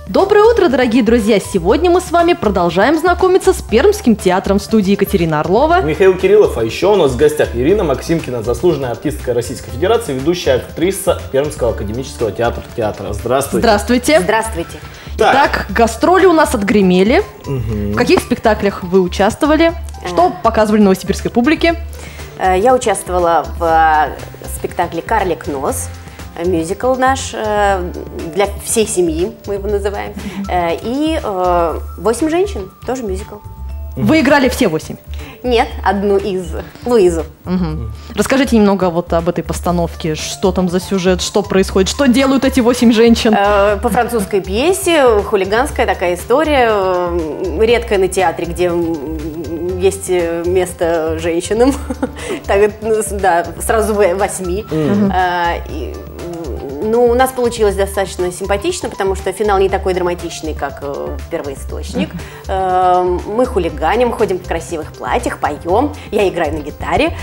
Доброе утро, дорогие друзья! Сегодня мы с вами продолжаем знакомиться с Пермским театром. В студии Екатерина Орлова, Михаил Кириллов, а еще у нас в гостях Ирина Максимкина, заслуженная артистка Российской Федерации, ведущая актриса Пермского академического театра. Здравствуйте. Здравствуйте. Здравствуйте. Итак, гастроли у нас отгремели. В каких спектаклях вы участвовали? Что показывали новосибирской публике? Я участвовала в спектакле «Карлик Нос», мюзикл наш, для всей семьи, мы его называем, и «8 женщин», тоже мюзикл. Вы играли все 8? Нет, одну из, Луизу. Расскажите немного вот об этой постановке, что там за сюжет, что происходит, что делают эти 8 женщин? По французской пьесе, хулиганская такая история, редкая на театре, где есть место женщинам, да, сразу 8. Ну, у нас получилось достаточно симпатично, потому что финал не такой драматичный, как «Первоисточник». Мы хулиганим, ходим в красивых платьях, поем. Я играю на гитаре.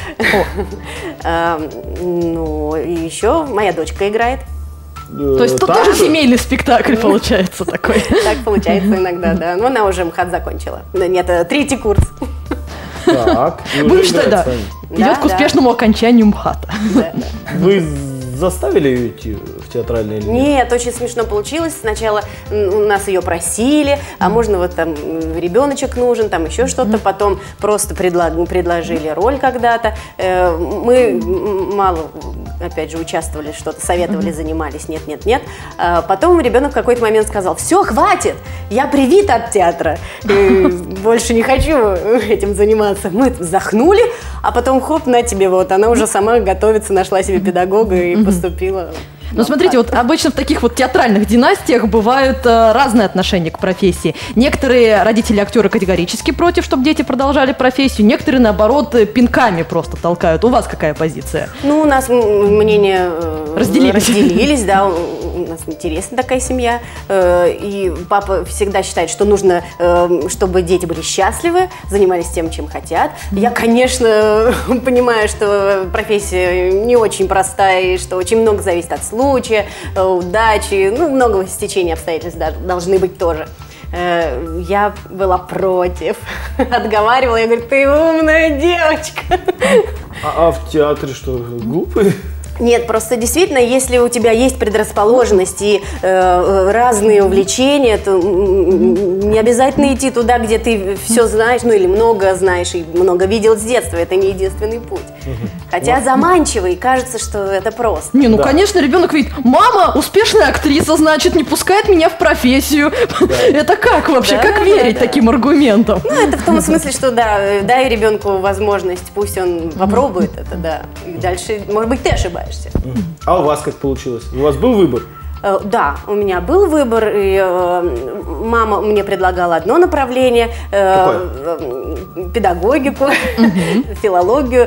Ну, и еще моя дочка играет. То есть тут тоже семейный спектакль получается такой. Так получается иногда, да. Но она уже МХАТ закончила. Нет, 3-й курс. Так, Бывшая, да, идет к успешному окончанию МХАТа. Вы заставили ее идти в театральное или нет? Нет, очень смешно получилось. Сначала у нас ее просили, а можно вот там ребеночек нужен, там еще что-то. Потом просто предложили роль когда-то. Мы мало, опять же, участвовали, что-то советовали, занимались. Нет. Потом ребенок в какой-то момент сказал: все, хватит, я привит от театра. Больше не хочу этим заниматься. Мы вздохнули, а потом хоп, на тебе, вот она уже сама готовится, нашла себе педагога и поступила. Ну, смотрите, вот обычно в таких вот театральных династиях бывают разные отношения к профессии. Некоторые родители-актеры категорически против, чтобы дети продолжали профессию, некоторые, наоборот, пинками просто толкают. У вас какая позиция? Ну, у нас мнения разделились, да, у нас интересная такая семья, и папа всегда считает, что нужно, чтобы дети были счастливы, занимались тем, чем хотят. Я, конечно, понимаю, что профессия не очень простая, и что очень много зависит от случая, удачи, ну, много стечений обстоятельств должны быть тоже. Я была против, отговаривала, я говорю: ты умная девочка. А в театре что, глупые? Нет, просто действительно, если у тебя есть предрасположенность и разные увлечения, то не обязательно идти туда, где ты все знаешь, ну или много знаешь и много видел с детства. Это не единственный путь. Хотя заманчивый, кажется, что это просто. Не, ну конечно, ребенок видит: мама успешная актриса, значит, не пускает меня в профессию. Это как вообще? Как верить таким аргументам? Ну, это в том смысле, что да, дай ребенку возможность, пусть он попробует это, да. И дальше, может быть, ты ошибаешься. А у вас как получилось? У вас был выбор? Да, у меня был выбор, и мама мне предлагала одно направление, педагогику, филологию,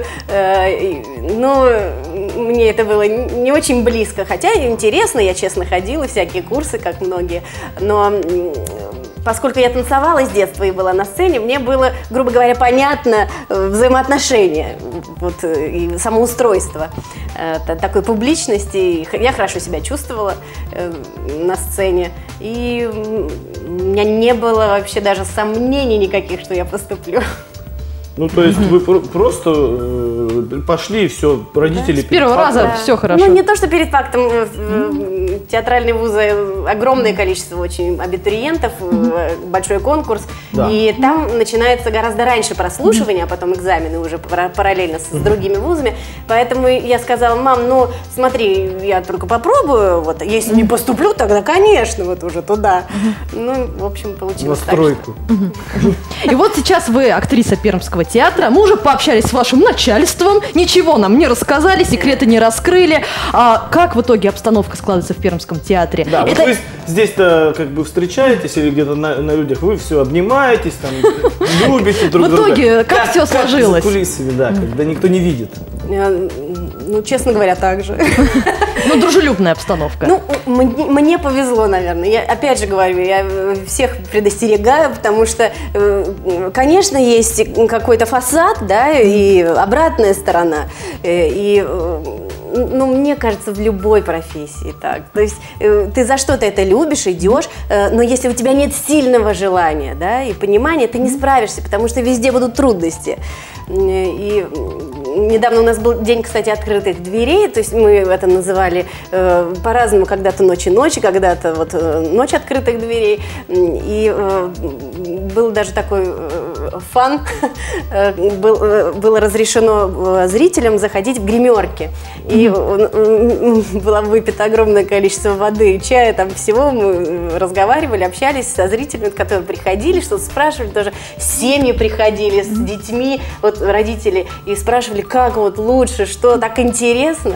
но мне это было не очень близко, хотя интересно, я честно ходила, всякие курсы, как многие, но поскольку я танцевала с детства и была на сцене, мне было, грубо говоря, понятно взаимоотношения, вот, и самоустройство такой публичности. Я хорошо себя чувствовала на сцене, и у меня не было вообще даже сомнений никаких, что я поступлю. Ну, то есть вы просто пошли и все, родители... С первого раза все хорошо. Ну, не то, что перед фактом. Театральные вузы огромное количество очень абитуриентов, большой конкурс. Да. И там начинается гораздо раньше прослушивание, а потом экзамены уже параллельно с другими вузами. Поэтому я сказала: мам, ну смотри, я только попробую, вот, если не поступлю, тогда, конечно, вот уже туда. Ну, в общем, получилось так. Настройку. И вот сейчас вы актриса Пермского театра. Мы уже пообщались с вашим начальством, ничего нам не рассказали, секреты не раскрыли. А как в итоге обстановка складывается в Пермском театре? Да, вот вы здесь-то как бы встречаетесь или где-то на людях, вы все обнимаетесь, там, любите друг друга. В итоге, как все сложилось? За кулисами, да, когда никто не видит. Ну, честно говоря, так же. Ну, дружелюбная обстановка. Ну, мне повезло, наверное. Я опять же говорю, я всех предостерегаю, потому что, конечно, есть какой-то фасад, да, и обратная сторона. И ну, мне кажется, в любой профессии так. То есть ты за что-то это любишь, идешь, но если у тебя нет сильного желания, да, и понимания, ты не справишься, потому что везде будут трудности. И недавно у нас был день, кстати, открытых дверей, то есть мы это называли по-разному, когда-то ночи, когда-то вот ночь открытых дверей, и был даже такой фан, было разрешено зрителям заходить в гримерки, и было выпито огромное количество воды и чая, там всего, мы разговаривали, общались со зрителями, которые приходили, что-то спрашивали, тоже семьи приходили с детьми, вот родители, и спрашивали, как вот лучше, что так интересно.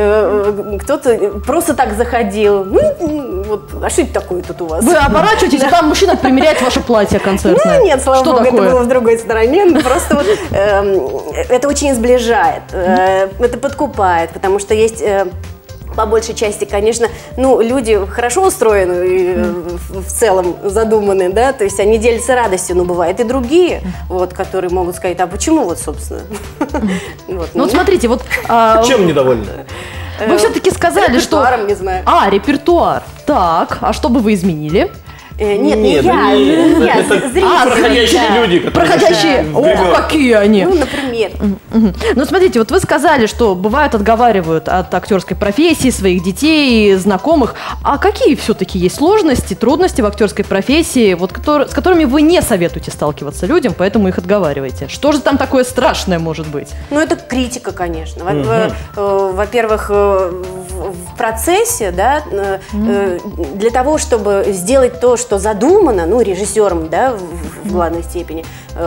Кто-то просто так заходил. Ну, вот, а что это такое тут у вас? Вы оборачиваетесь, а там мужчина примеряет ваше платье концертное. Ну, нет, слава богу, это было в другой стороне. Просто вот это очень сближает, это подкупает, потому что есть... По большей части, конечно, ну, люди хорошо устроены и в целом задуманы, да, то есть они делятся радостью, но бывают и другие, вот, которые могут сказать, а почему вот, собственно? Ну, вот смотрите, вот... Чем недовольны? Вы все-таки сказали, что... Репертуаром, не знаю. Репертуар. Так, а что бы вы изменили? Нет, не я, это зрители. проходящие люди, которые Проходящие, какие они? Ну, например. Ну, смотрите, вот вы сказали, что бывают отговаривают от актерской профессии своих детей, знакомых. А какие все-таки есть сложности, трудности в актерской профессии, вот, с которыми вы не советуете сталкиваться людям, поэтому их отговариваете? Что же там такое страшное может быть? Ну, это критика, конечно. Во-первых, в процессе, да, для того, чтобы сделать то, что задумано, ну, режиссером, да, в главной степени,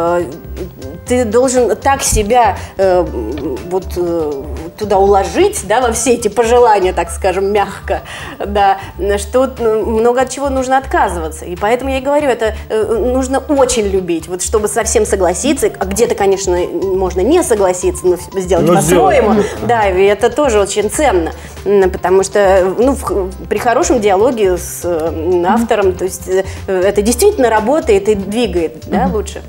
ты должен так себя вот туда уложить, да, во все эти пожелания, так скажем, мягко, да, что много от чего нужно отказываться. И поэтому я и говорю, это нужно очень любить, вот чтобы совсем согласиться, а где-то, конечно, можно не согласиться, но сделать по-своему, да, и это тоже очень ценно, потому что, ну, при хорошем диалоге с автором, то есть это действительно работает и двигает, да, лучше.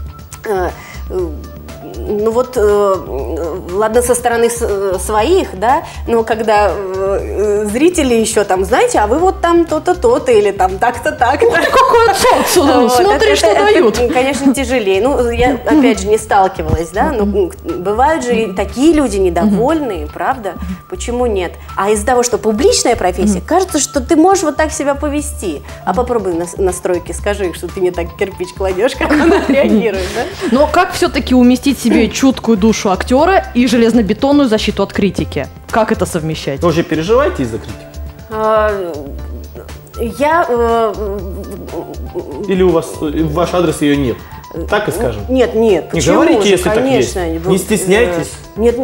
Ну вот, ладно, со стороны своих, да, но когда зрители еще там, знаете, а вы вот там то-то, то-то, или там так-то, так-то. Какой отцов, смотри, что дают. Это, конечно, тяжелее. Ну, я, опять же, не сталкивалась, да, но бывают же и такие люди недовольные, правда? Почему нет? А из-за того, что публичная профессия, кажется, что ты можешь вот так себя повести. А попробуй на стройке, скажи, что ты не так кирпич кладешь, как она реагирует, да? Но как все-таки уместить себе чуткую душу актера и железнобетонную защиту от критики? Как это совмещать? Вы уже переживаете из-за критики? Или у вас в ваш адрес ее нет? Так и скажем. Нет. Не Почему? говорите, если конечно, так есть. Не стесняйтесь. Нет.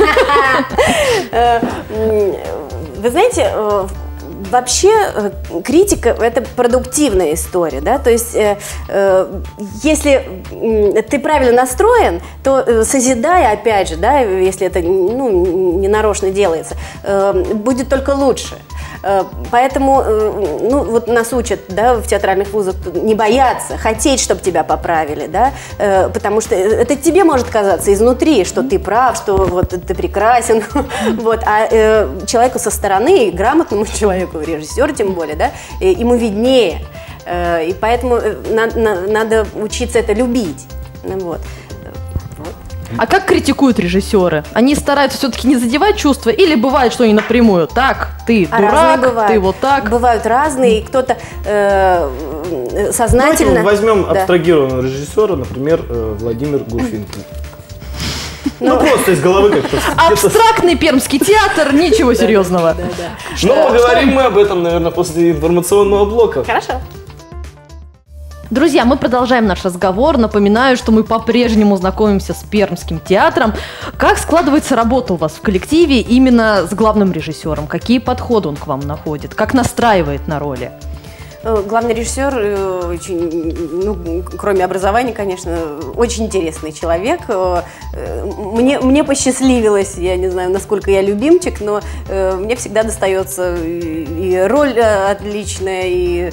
Вы знаете, вообще критика – это продуктивная история, да, то есть если ты правильно настроен, то созидая, опять же, да, если это, ну, не нарочно делается, будет только лучше. Поэтому, ну, вот нас учат, да, в театральных вузах не бояться, хотеть, чтобы тебя поправили, да, потому что это тебе может казаться изнутри, что ты прав, что вот ты прекрасен, вот, а человеку со стороны, грамотному человеку, режиссеру тем более, да, ему виднее, и поэтому надо учиться это любить, вот. А как критикуют режиссеры? Они стараются все-таки не задевать чувства или бывает, что они напрямую? Так, ты дурак, ты вот так. Бывают разные, кто-то сознательно... Давайте возьмем абстрагированного режиссера, например, Владимир Гурфинкель. Ну, просто из головы как-то. Абстрактный пермский театр, ничего серьезного. Но поговорим мы об этом, наверное, после информационного блока. Хорошо. Друзья, мы продолжаем наш разговор. Напоминаю, что мы по-прежнему знакомимся с Пермским театром. Как складывается работа у вас в коллективе именно с главным режиссером? Какие подходы он к вам находит? Как настраивает на роли? Главный режиссер, очень, ну, кроме образования, конечно, очень интересный человек. Мне посчастливилось, я не знаю, насколько я любимчик, но мне всегда достается и роль отличная, и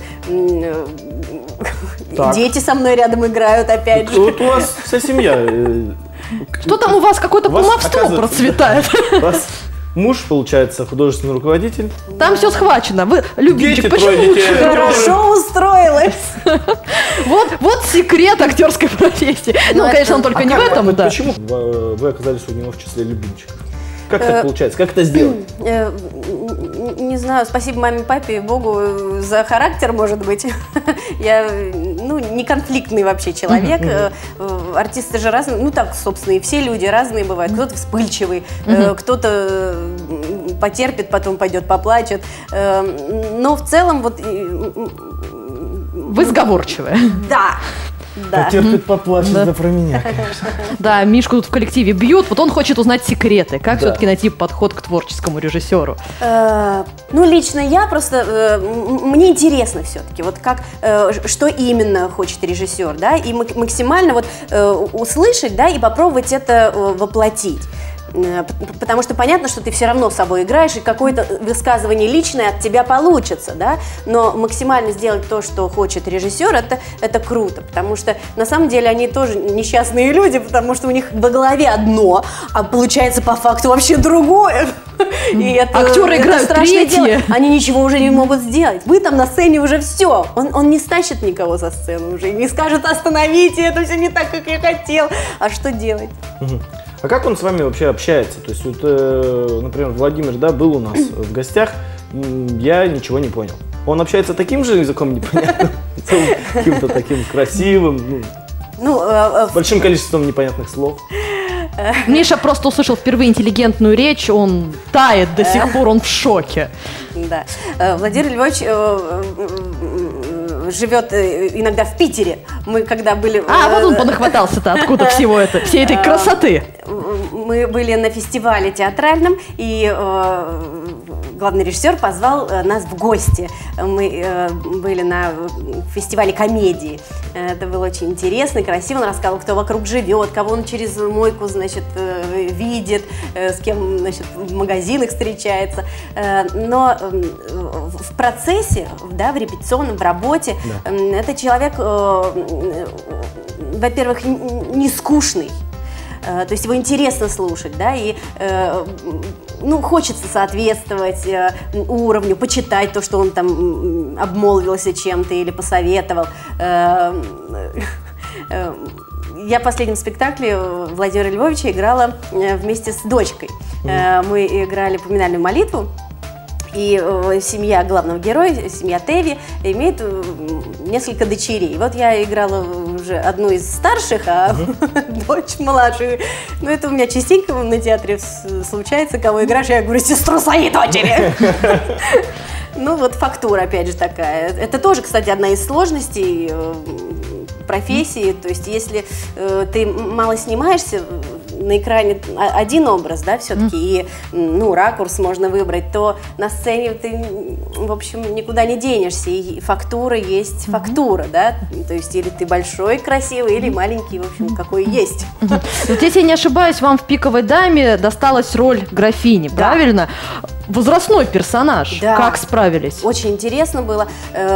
дети со мной рядом играют, опять же. Вот у вас вся семья. Что там у вас? Какое-то кумовство процветает. Муж, получается, художественный руководитель. Там все схвачено. Вы, любимчик, Дети, трое почему детей. лучше? Хорошо устроилась. Вот секрет актерской профессии. Ну, это- конечно, он только не в как- этом, да. Почему вы оказались у него в числе любимчиков? Как так получается? Как это сделать? Не знаю, спасибо маме, папе и Богу за характер, может быть. Я, не конфликтный вообще человек. Артисты же разные, так, собственно, и все люди разные бывают. Кто-то вспыльчивый, кто-то потерпит, потом пойдет поплачет. Но в целом вот... Вы сговорчивая. Да. Да. Потерпит, поплачет, да про меня, конечно. Да, Мишку тут в коллективе бьют, вот он хочет узнать секреты. Как все-таки найти подход к творческому режиссеру? Лично я просто, мне интересно все-таки, вот как, что именно хочет режиссер, да, и максимально вот услышать, да, и попробовать это воплотить. Потому что понятно, что ты все равно собой играешь, и какое-то высказывание личное от тебя получится, да, но максимально сделать то, что хочет режиссер, это круто, потому что на самом деле они тоже несчастные люди, потому что у них во голове одно, а получается по факту вообще другое. И это, актеры играют страшное третье. дело. Они ничего уже не могут сделать. Вы там на сцене уже все. Он не стащит никого за сцену уже, не скажет: остановите, это все не так, как я хотел. А что делать? А как он с вами вообще общается? То есть, вот, например, Владимир, да, был у нас в гостях, я ничего не понял. Он общается таким же языком непонятным, каким-то таким красивым, с большим количеством непонятных слов. Миша просто услышал впервые интеллигентную речь, он тает до сих пор, он в шоке. Да. Владимир Львович живет иногда в Питере. Мы когда были... Вот он понахватался-то, откуда всей этой красоты. Мы были на фестивале театральном, и главный режиссер позвал нас в гости. Мы были на фестивале комедии. Это было очень интересно и красиво. Он рассказывал, кто вокруг живет, кого он через мойку, значит, видит, с кем, значит, в магазинах встречается. Но в процессе, да, в репетиционном, в работе, этот человек, во-первых, не скучный. То есть его интересно слушать, да, и хочется соответствовать уровню, почитать то, что он там обмолвился чем-то или посоветовал. Я в последнем спектакле Владимира Львовича играла вместе с дочкой. Мы играли поминальную молитву. И семья главного героя, семья Теви, имеет несколько дочерей. И вот я играла уже одну из старших, а дочь младшую. Это у меня частенько на театре случается, кого играешь, я говорю: сестру своей дочери. Фактура, опять же, такая. Это тоже, кстати, одна из сложностей профессии. То есть, если ты мало снимаешься, на экране один образ, да, все-таки, и, ракурс можно выбрать, то на сцене ты, в общем, никуда не денешься, и фактура есть фактура, да, то есть или ты большой, красивый, или маленький, в общем, какой есть. Вот если я не ошибаюсь, вам в «Пиковой даме» досталась роль графини, правильно? Возрастной персонаж. Да. Как справились? Очень интересно было.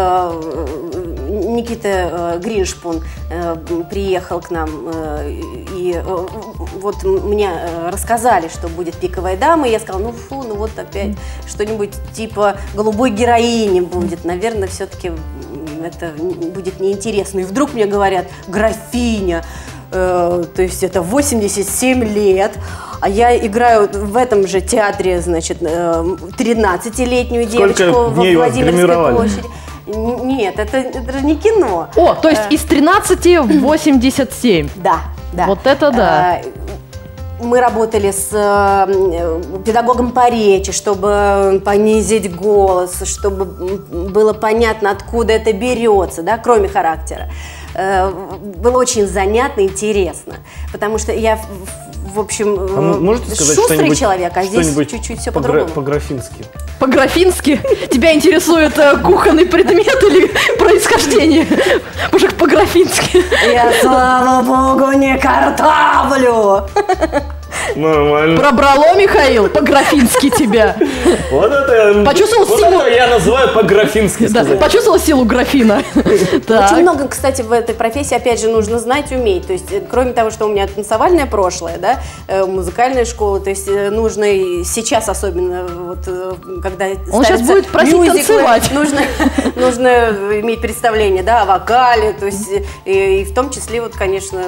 Никита Гриншпун приехал к нам, и вот мне рассказали, что будет «Пиковая дама», и я сказала: опять что-нибудь типа «Голубой героини» будет. Наверное, все-таки это будет неинтересно. И вдруг мне говорят: графиня, то есть это 87 лет, а я играю в этом же театре, значит, 13-летнюю девочку во Владимирской площади. Нет, это же не кино. То есть из 13 в 87. Да. Вот это да. Мы работали с педагогом по речи, чтобы понизить голос, чтобы было понятно, откуда это берется, да, кроме характера. Было очень занятно, интересно, потому что я, в общем, можете сказать шустрый человек, а здесь чуть-чуть все по-другому. По-графински. По-графински? Тебя интересует кухонный предмет или происхождение? Мужик, по-графински. Я, слава богу, не картавлю. Нормально. Пробрало, Михаил, по-графински тебя. Вот это, Почувствовал вот силу. это я называю по-графински Да, сказать. почувствовала силу графина. Так. Очень много, кстати, в этой профессии, опять же, нужно знать, уметь. То есть, кроме того, что у меня танцевальное прошлое, да, музыкальная школа, то есть, нужно и сейчас особенно, вот, когда Он сейчас будет просить танцевать. нужно иметь представление, да, о вокале, то есть, и в том числе, вот, конечно,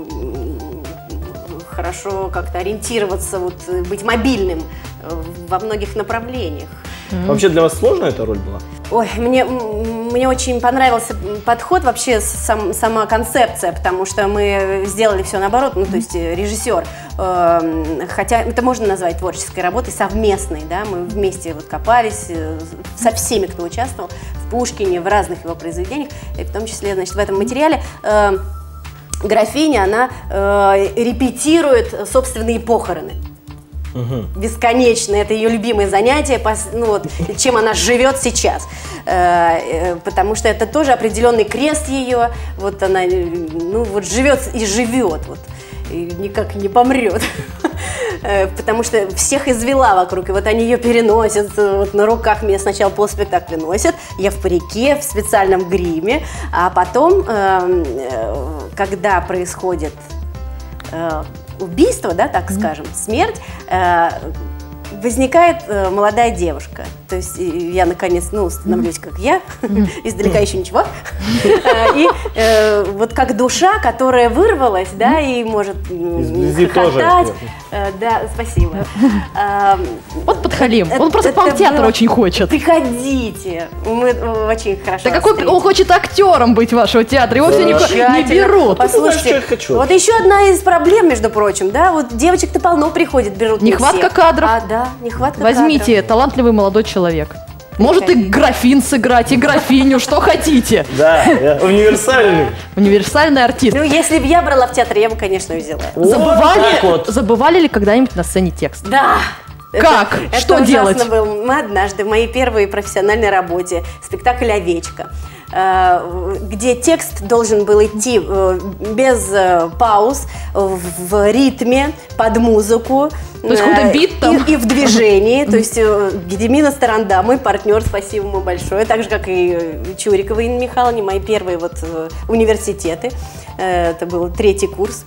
хорошо как-то ориентироваться, вот, быть мобильным во многих направлениях. Вообще для вас сложная эта роль была? Ой, мне очень понравился подход, вообще сама концепция, потому что мы сделали все наоборот, ну, то есть режиссер, хотя это можно назвать творческой работой, совместной, да, мы вместе вот копались со всеми, кто участвовал в Пушкине, в разных его произведениях, и в том числе, значит, в этом материале графиня, она репетирует собственные похороны. Бесконечно, это ее любимое занятие, ну, вот, чем она живет сейчас, потому что это тоже определенный крест ее, вот она, ну, вот живет и живет, вот, и никак не помрет, потому что всех извела вокруг, и вот они ее переносят, вот на руках меня сначала после спектакля носят, я в парике, в специальном гриме, а потом, когда происходит убийство, да, так скажем, смерть, возникает молодая девушка. То есть я, наконец, ну, становлюсь как я, издалека еще ничего. И вот как душа, которая вырвалась, да, и может хохотать. Да, спасибо. Вот подхалим. Он просто по театру очень хочет. Приходите. Мы очень хорошо. Да какой он хочет актером быть вашего театра, его все не берут. Послушайте, вот еще одна из проблем, между прочим, да, вот девочек-то полно приходит, берут не всех. Нехватка кадров. Да, нехватка кадров. Возьмите, талантливый молодой человек. Может и графин сыграть, и графиню, что хотите. Да, я универсальный. Универсальный артист. Ну, если бы я брала в театр, я бы, конечно, взяла. Забывали ли когда-нибудь на сцене текст? Да. Как? Что делать? Это ужасно было. Мы однажды в моей первой профессиональной работе, спектакль «Овечка», где текст должен был идти без пауз, в ритме, под музыку. То есть какой-то бит там? И в движении. То есть Гедемина Старанда, мой партнер, спасибо ему большое, так же, как и Чурикова Инна Михайловна, мои первые вот университеты. Это был 3-й курс.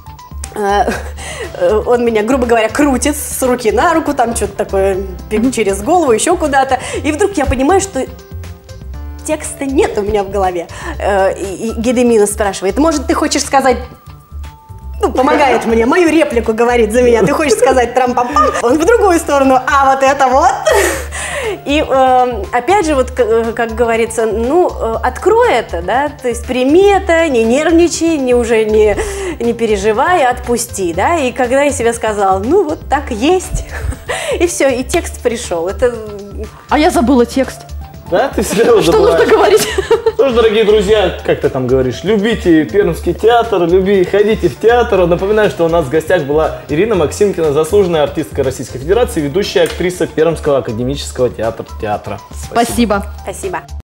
Он меня, грубо говоря, крутит с руки на руку, там что-то такое через голову, еще куда-то. И вдруг я понимаю, что текста нет у меня в голове. И Гедемина спрашивает: может, ты хочешь сказать... Ну, помогает мне, мою реплику говорит за меня. Ты хочешь сказать трам-пам-пам? Он в другую сторону. А вот это вот. И опять же, вот как говорится, ну, открой это, да, то есть прими это, не нервничай, уже не переживай, отпусти, да. И когда я себе сказала, ну, вот так есть, и все, и текст пришел. Это... А я забыла текст. Да, ты себя уже Что нужно говорить? Что ж, дорогие друзья, как ты там говоришь, любите Пермский театр, ходите в театр. Напоминаю, что у нас в гостях была Ирина Максимкина, заслуженная артистка Российской Федерации, ведущая актриса Пермского академического театра. Спасибо. Спасибо.